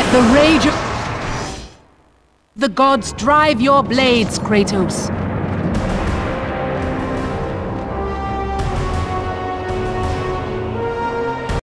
The rage of... The gods drive your blades, Kratos.